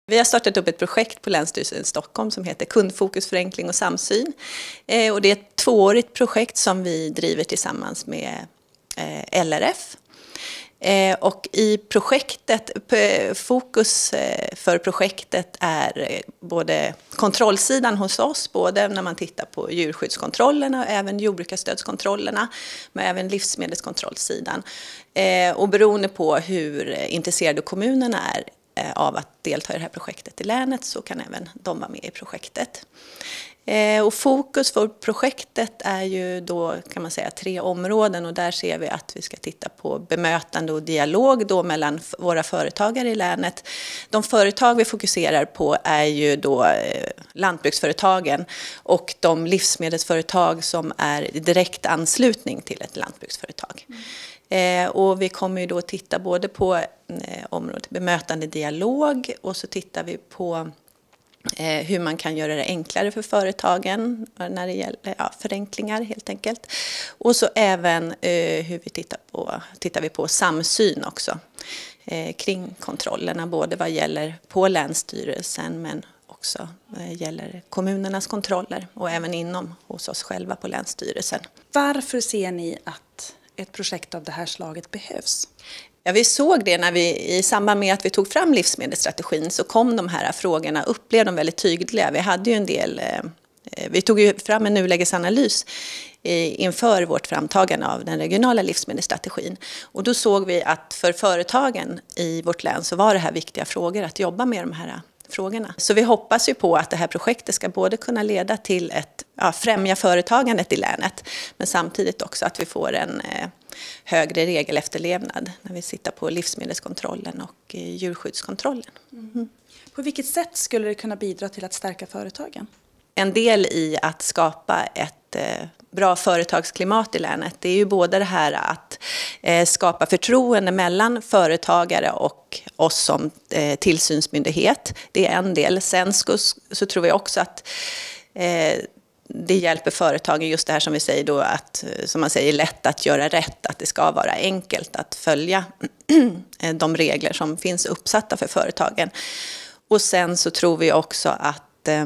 Vi har startat upp ett projekt på Länsstyrelsen i Stockholm som heter Kundfokus, förenkling och samsyn. Och det är ett 2-årigt projekt som vi driver tillsammans med LRF. Och i projektet, fokus för projektet är både kontrollsidan hos oss, både när man tittar på djurskyddskontrollerna och även jordbrukarstödskontrollerna, men även livsmedelskontrollsidan. Och beroende på hur intresserade kommunerna är av att delta i det här projektet i länet så kan även de vara med i projektet. Och fokus för projektet är ju då, kan man säga, 3 områden, och där ser vi att vi ska titta på bemötande och dialog då mellan våra företagare i länet. De företag vi fokuserar på är ju då lantbruksföretagen och de livsmedelsföretag som är i direkt anslutning till ett lantbruksföretag. Och vi kommer ju då titta både på området bemötande dialog, och så tittar vi på hur man kan göra det enklare för företagen när det gäller förenklingar helt enkelt. Och så även hur vi tittar vi på samsyn också kring kontrollerna, både vad gäller på Länsstyrelsen men också gäller kommunernas kontroller och även inom hos oss själva på Länsstyrelsen. Varför ser ni att ett projekt av det här slaget behövs? Ja, vi såg det när i samband med att vi tog fram livsmedelsstrategin, så kom de här frågorna upp, blev de väldigt tydliga. Vi hade ju en del, vi tog ju fram en nulägesanalys inför vårt framtagande av den regionala livsmedelsstrategin. Och då såg vi att för företagen i vårt län så var det här viktiga frågor att jobba med de här frågorna. Så vi hoppas ju på att det här projektet ska både kunna leda till främja företagandet i länet, men samtidigt också att vi får en högre regelefterlevnad när vi sitter på livsmedelskontrollen och djurskyddskontrollen. Mm. På vilket sätt skulle det kunna bidra till att stärka företagen? En del i att skapa ett bra företagsklimat i länet, det är ju både det här att skapa förtroende mellan företagare och oss som tillsynsmyndighet. Det är en del. Sen så tror vi också att det hjälper företagen, just det här som vi säger då, att som man säger, lätt att göra rätt, att det ska vara enkelt att följa de regler som finns uppsatta för företagen. Och sen så tror vi också att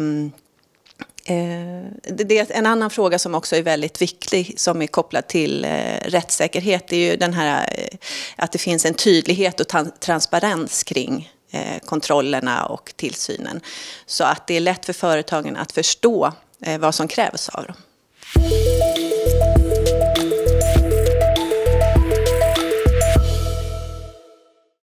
det är en annan fråga som också är väldigt viktig, som är kopplad till rättssäkerhet. Det är ju den här att det finns en tydlighet och transparens kring kontrollerna och tillsynen, så att det är lätt för företagen att förstå vad som krävs av dem.